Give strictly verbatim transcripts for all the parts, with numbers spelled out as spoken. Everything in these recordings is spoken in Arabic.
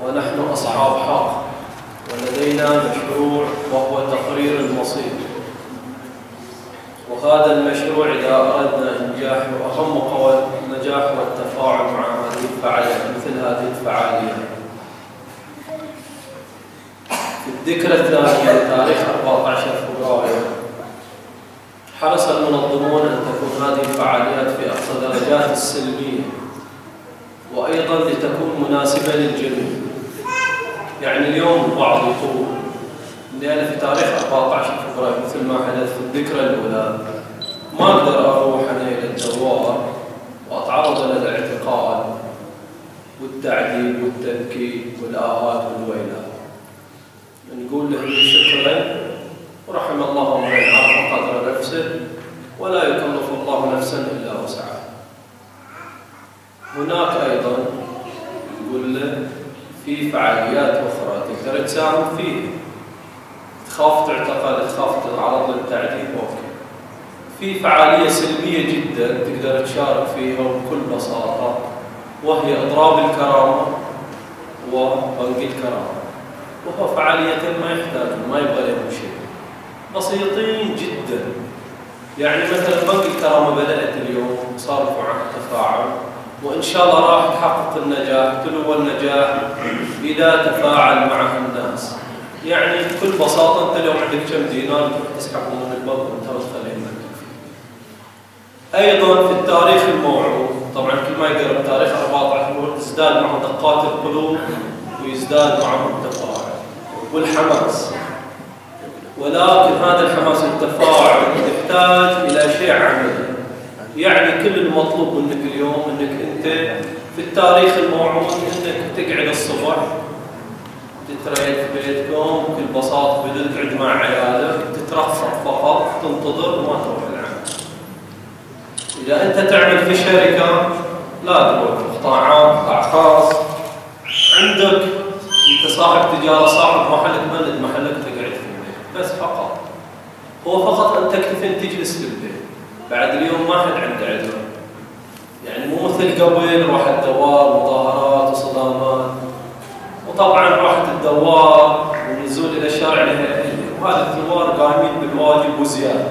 ونحن أصحاب حق، ولدينا مشروع وهو تقرير المصير. وهذا المشروع إذا أردنا إنجاحه أهم قواعد النجاح والتفاعل مع هذه الفعاليات مثل هذه الفعاليات. في الذكرى الثانية لتاريخ أربعة عشر فبراير حرص المنظمون أن تكون هذه الفعاليات في أقصى درجات السلمية، وأيضا لتكون مناسبة للجميع. يعني اليوم البعض يقول إني أنا في تاريخ أربعة عشر فبراير مثل ما حدث في الذكرى الأولى ما أقدر أروح أنا إلى الدوار وأتعرض للاعتقال والتعذيب والتنكيل والآهات والويلات. نقول له شكرا ورحم الله من عرف قدر نفسه ولا يكلف الله نفسا إلا وسعها. هناك أيضا نقول له في فعاليات أخرى تقدر تساهم فيها، تخاف تعتقل، تخاف تتعرض للتعذيب، أوكي. في فعالية سلمية جدا تقدر تشارك فيها وبكل بساطة، وهي إضراب الكرامة وبنك الكرامة، وهو فعاليتين ما يحتاجون ما يبغى لهم شيء، بسيطين جدا. يعني مثلا بنك الكرامة بدأت اليوم صار في عقد تفاعل، وإن شاء الله راح تحقق النجاح، تلو النجاح إذا تفاعل معها الناس. يعني بكل بساطة أنت اليوم عندك كم دينار تروح تسحبه من البنك وأنت وتخليه مكتوب فيه. أيضا في التاريخ الموعود، طبعا كل ما يقرب تاريخ أربعة عشر تزداد معه دقات القلوب ويزداد معه التفاعل والحماس، ولكن هذا الحماس والتفاعل يحتاج إلى شيء عملي. يعني كل المطلوب منك اليوم انك انت في التاريخ الموعود انك تقعد الصبح تتريث في بيتكم بكل بساطه بدل تقعد مع عيالك تترفق فقط تنتظر وما تروح العمل. اذا انت تعمل في شركه لا تروح في قطاع عام قطاع خاص، عندك انت صاحب تجاره صاحب محلك بلد محلك تقعد في البيت بس فقط. هو فقط ان تكتفي ان تجلس في البيت. بعد اليوم ما حد عنده عذر، يعني مو مثل قبل روح الدوار مظاهرات وصدامات، وطبعا راحة الدوار والنزول الى الشارع لها اهليه، وهذا الثوار قايمين بالواجب وزياده.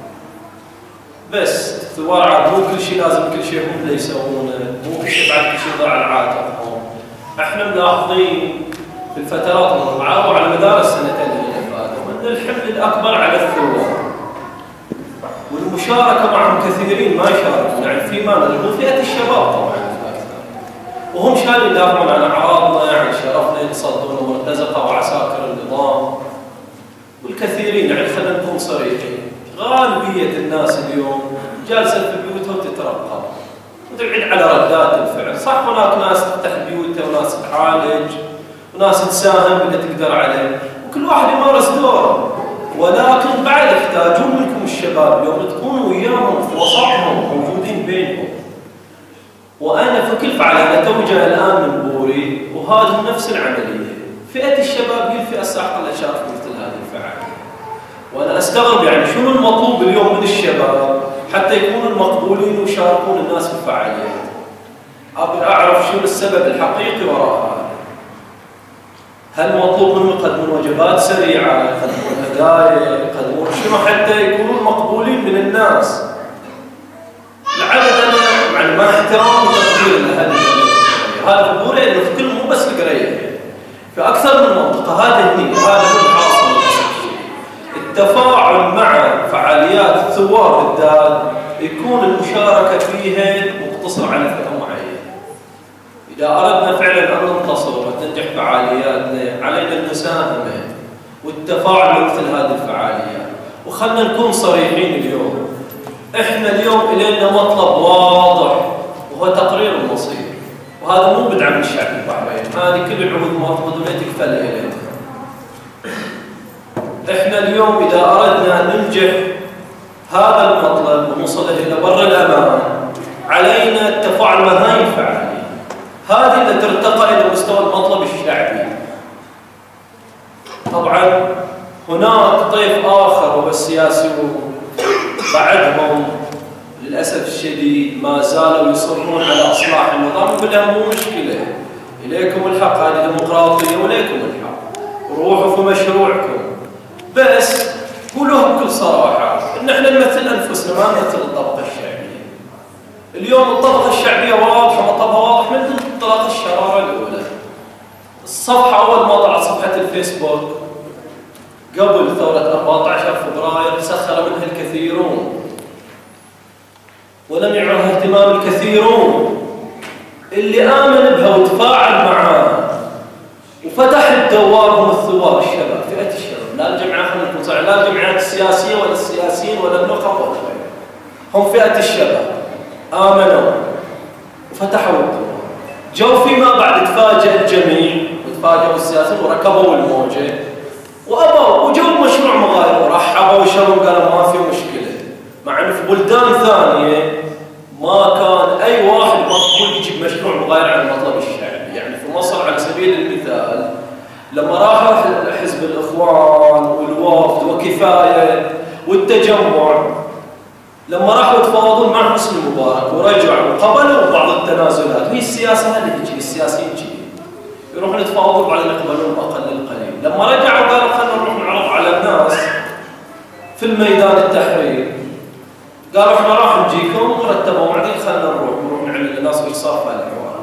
بس الثوار عاد مو كل شيء لازم كل شيء هم اللي يسوونه، مو كل شيء بعد كل شيء ضاع على عاتقهم. احنا ملاحظين في الفترات الماضيه وعلى مدار السنتين اللي فاتوا ان الحمل الاكبر على الثوار. والمشاركة معهم كثيرين ما يشاركون، يعني في معنى هو فئة الشباب طبعا أكثر، وهم شان يدافعون عن أعراضنا يعني شرفنا يتصدون مرتزقة وعساكر النظام. والكثيرين يعني خلينا نكون صريحين، غالبية الناس اليوم جالسة في بيوتها وتترقب وتقعد على ردات الفعل. صح هناك ناس تفتح بيوتها وناس تعالج وناس تساهم باللي تقدر عليه، وكل واحد يمارس دوره، ولكن بعد يحتاجون منكم الشباب اليوم تكونوا وياهم في وسطهم موجودين بينهم. وانا في كل فعاليه توجه الان من بوري وهذه نفس العمليه، فئه الشباب هي الفئه الساحقه اللي تشارك في مثل هذه الفعاليه. وانا استغرب يعني شنو المطلوب اليوم من الشباب حتى يكونوا مقبولين ويشاركون الناس في الفعاليات. ابي اعرف شنو السبب الحقيقي وراء هذا. هل مطلوب منهم يقدمون وجبات سريعه، يقدمون هدايا، يقدمون شنو حتى يكونون مقبولين من الناس؟ العدد انا يعني مع احترام وتقدير لاهل هذا البوري لانه في كل مو بس القريه، في اكثر من منطقه. هذا هني هذا هو الحاصل. التفاعل مع فعاليات الثوار بالذات يكون المشاركه فيها مقتصره على فئه معينه. إذا أردنا فعلا أن ننتصر وتنجح فعالياتنا علينا المساهمة والتفاعل مثل هذه الفعاليات. وخلنا نكون صريحين اليوم، إحنا اليوم إلينا مطلب واضح وهو تقرير المصير، وهذا مو بدعم الشعب البحريني، هذه كل العهود المطلوبة تكفل إلينا. إحنا اليوم إذا أردنا أن ننجح هذا المطلب ونوصله إلى بر الأمان علينا التفاعل مع هذه الفعاليات. هذه اللي ترتقى إلى مستوى المطلب الشعبي. طبعا هناك طيف آخر وهو السياسيون، بعدهم للأسف الشديد ما زالوا يصرون على إصلاح النظام، ولا مو مشكلة، إليكم الحق، هذه ديمقراطية وليكم الحق، روحوا في مشروعكم، بس قولوها بكل صراحة إن إحنا نمثل أنفسنا ما نمثل الطبقة الشعبية. اليوم الطبقة الشعبية واضحة مطلبها واضح من انطلاق الشرارة الأولى. الصفحة أول ما طلعت صفحة الفيسبوك قبل ثورة أربعة عشر فبراير سخر منها الكثيرون ولم يعرها اهتمام الكثيرون. اللي آمن بها وتفاعل معها وفتح الدوار هم الثوار الشباب، فئة الشباب، لا الجماعات لا الجمعيات السياسية ولا السياسيين ولا النخب ولا غيره، هم فئة الشباب آمنوا وفتحوا الدوار. جو فيما بعد تفاجأ الجميع وتفاجأوا السياسيين وركبوا الموجة وأبوا وجو مشروع مغاير ورحبوا وشروا قالوا ما في مشكلة، مع أن في بلدان ثانية ما كان أي واحد مطلوب يجيب مشروع مغاير عن المطلب الشعبي. يعني في مصر على سبيل المثال لما راح حزب الإخوان والوفد وكفاية والتجمع لما راحوا يتفاوضون مع حسني مبارك ورجعوا وقبلوا بعض التنازلات، وهي السياسة هذه تجي السياسيين تجي يروحون يتفاوضوا بعدين يقبلون أقل القليل. لما رجعوا قالوا خلينا نروح نعرض على الناس في الميدان التحرير، قالوا احنا راح نجيكم ورتبوا بعدين خلينا نروح نروح نعمل للناس وش صار في الحوار.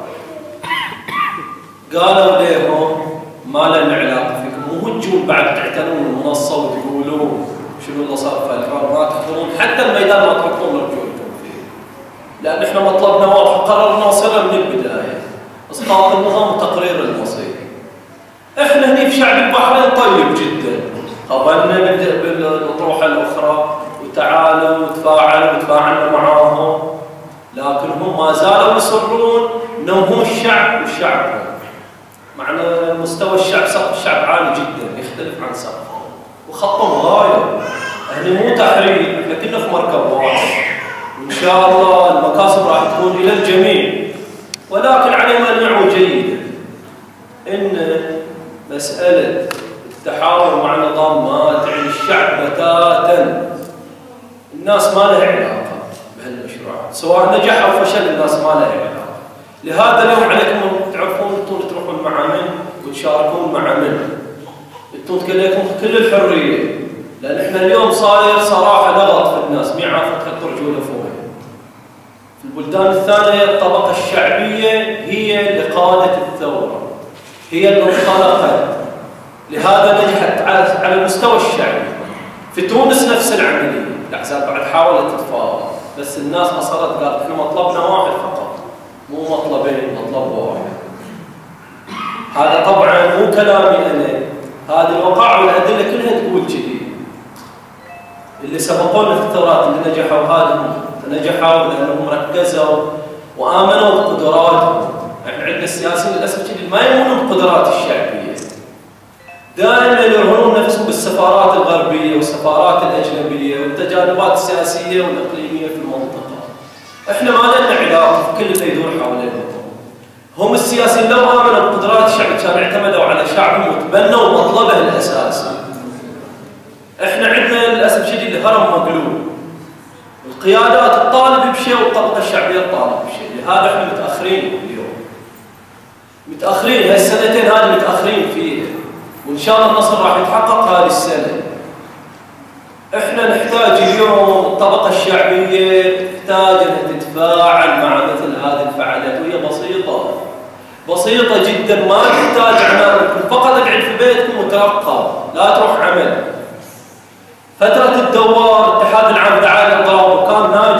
قالوا ليهم ما لنا علاقه فيكم، مو تجون بعد تعتنون المنصه وتقولون شنو اللي صار في الحوار، ما تحضرون حتى الميدان ما تحطون رجولكم فيه. لان احنا مطلبنا واضح وقررنا وصلنا من البدايه اسقاط النظام وتقرير المصير. احنا هني في شعب البحرين طيب جدا، قبلنا بالاطروحه الاخرى وتعالوا وتفاعلوا وتفاعلنا معاهم، لكن هم ما زالوا يصرون انهم هم الشعب والشعب هم. معنى مستوى الشعب سقف الشعب عالي جدا يختلف عن سقفهم وخطهم غايه. احنا مو تحرير، احنا كنا في مركب واحد وان شاء الله المكاسب راح تكون الى الجميع، ولكن علينا ان نعوا جيدا ان مساله التحاور مع النظام ما تعني الشعب بتاتا. الناس ما لها علاقه بهالمشروعات، سواء نجح او فشل الناس ما لها علاقه. لهذا اليوم عليكم تعرفون انتم تروحون مع من وتشاركون مع من، انتم لكم كل الحريه، لان احنا اليوم صاير صراحه لغط في الناس ما عارفه تحط رجوله فوق. في البلدان الثانيه الطبقه الشعبيه هي اللي قادت الثوره، هي اللي انطلقت، لهذا نجحت على المستوى الشعبي. في تونس نفس العمليه، الأحزاب بعد حاولت تتفاوض بس الناس أصرت قالت احنا مطلبنا واحد فقط مو مطلبين، مطلب واحد. هذا طبعا مو كلامي أنا، هذه الوقائع والأدلة كلها تقول كذي. اللي سبقونا في الثورات اللي نجحوا هذه نجحوا لأنهم ركزوا وآمنوا بقدراتهم. احنا عندنا السياسيين للأسف كذي ما يؤمنون بقدرات الشعبية، دائما يرهنون نفسهم بالسفارات الغربيه والسفارات الاجنبيه والتجاربات السياسيه والاقليميه في المنطقه. احنا ما لنا علاقه في كل اللي يدور حوالينا. هم السياسيين لو امنوا بقدرات الشعب كانوا اعتمدوا على شعبهم وتبنوا مطلبه الاساسي. احنا عندنا للاسف شيء الهرم مقلوب. القيادات تطالب بشيء والطبقه الشعبيه تطالب بشيء، لهذا احنا متاخرين اليوم. متاخرين هالسنتين هذه متاخرين فيها. وإن شاء الله النصر راح يتحقق هذه السنة. إحنا نحتاج اليوم الطبقة الشعبية تحتاج أن تتفاعل مع مثل هذه الفعاليات، وهي بسيطة بسيطة جدا ما تحتاج عناء، فقط اقعد في بيتكم وترقب، لا تروح عمل. فترة الدوار الاتحاد العام دعا للضرب وكان ناجح،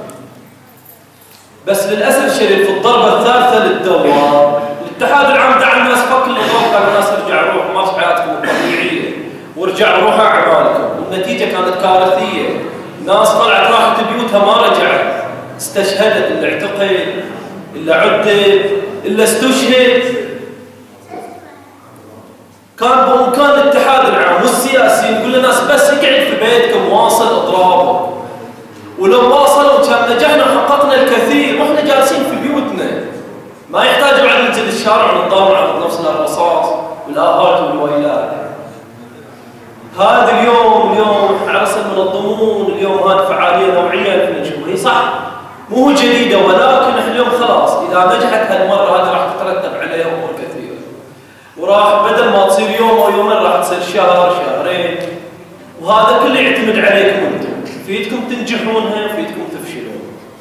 بس للأسف الشديد في الضربة الثالثة للدوار الاتحاد العام دعا الناس فك النظام، قال الناس ارجعوا روحوا مارسوا حياتكم الطبيعيه وارجعوا روحوا اعمالكم، والنتيجه كانت كارثيه. ناس طلعت راحت بيوتها ما رجعت، استشهدت، اللي اعتقل، اللي عدل، اللي استشهد. كان بامكان الاتحاد العام والسياسيين يقول للناس بس اقعد في بيتكم واصل اضرابه، ولو واصلوا كان نجحنا وحققنا الكثير واحنا جالسين في بيوتنا. ما يحتاج بعد ننزل الشارع ونتضامن على نفسنا الرصاص والآهات والويلات. هذا اليوم اليوم عرس المنظمون اليوم هذه فعاليه نوعيه في نشوفها، هي صح مو جديده، ولكن احنا اليوم خلاص اذا نجحت هالمره هذه راح تترتب عليها امور وراح بدل ما تصير يوم او يومين راح تصير شهر شهرين، وهذا كله يعتمد عليكم انتم، فيدكم تنجحونها فيدكم تفشلون.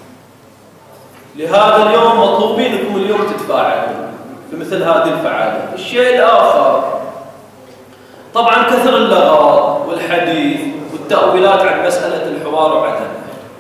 لهذا اليوم مطلوبين انكم اليوم تتفاعلون في مثل هذه الفعاليات. الشيء الاخر طبعا كثر اللغط والحديث والتأويلات عن مسألة الحوار وعدمه.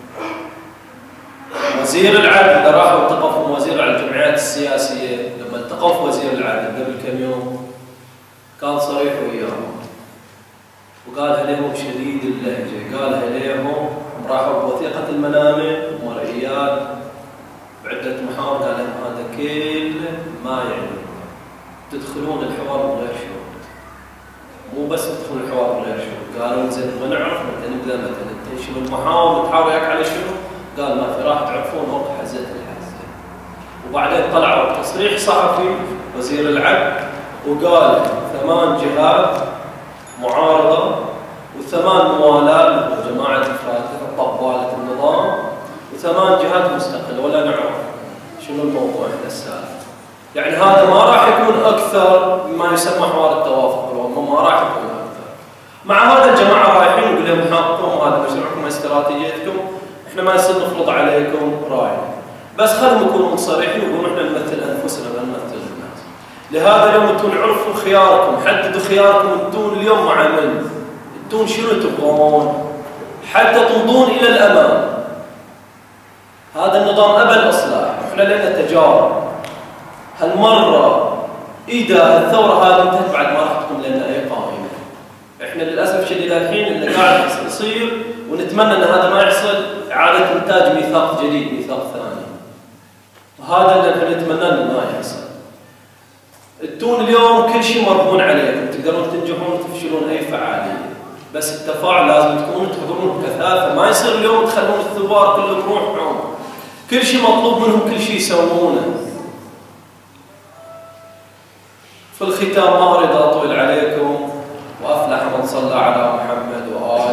وزير العدل اللي راحوا التقوا وزير على الجمعيات السياسية، لما التقوا وزير العدل قبل كم يوم كان صريح وياهم وقالها لهم شديد اللهجة، قالها لهم راحوا بوثيقة المنامة ومرئيات بعدة محاور، قال لهم هذا كله ما يعني تدخلون الحوار من غير شروط. مو بس تدخلون الحوار من غير شروط، قالوا زين نبغى نعرف متى نبدا مثلا انت شنو المحاور بتحاول وياك على شنو؟ قال ما في، راح تعرفون وقت حزة الحزة. وبعدين طلعوا بتصريح صحفي وزير العدل وقال ثمان جهات معارضة وثمان موالاه لجماعة الفاتحة طبالة النظام وثمان جهات مستقلة، ولا نعرف شنو الموضوع احنا السالفة. يعني هذا ما راح يكون أكثر مما يسمى حوار التوافق الوطني، ما راح يكون أكثر. مع هذا الجماعة رايحين نقول لهم حقكم، هذا مشروعكم استراتيجيتكم، احنا ما يصير نفرض عليكم رأي، بس خلهم يكونوا صريحين ويقولوا احنا نمثل أنفسنا ما نمثل الناس. لهذا اليوم انتم عرفوا خياركم، حددوا خياركم انتم اليوم مع من؟ انتم شنو تبغون؟ حتى تمضون إلى الأمام. هذا النظام أبى الإصلاح، احنا لنا تجارب. هالمرة إذا الثورة هذه انتهت بعد ما راح تكون لنا أي قائمة. احنا للأسف شديد الحين اللي قاعد يصير ونتمنى أن هذا ما يحصل، إعادة إنتاج ميثاق جديد، ميثاق ثاني. وهذا اللي احنا نتمنى أنه ما يحصل. التون اليوم كل شيء مرهون عليكم، تقدرون تنجحون وتفشلون أي فعالية، بس التفاعل لازم تكونوا تحضرون بكثافة، ما يصير اليوم تخلون الثوار كله بروحهم. كل شيء مطلوب منهم كل شيء يسوونه. في الختام ما أريد أطول عليكم، وأفلح من صلى على محمد وآله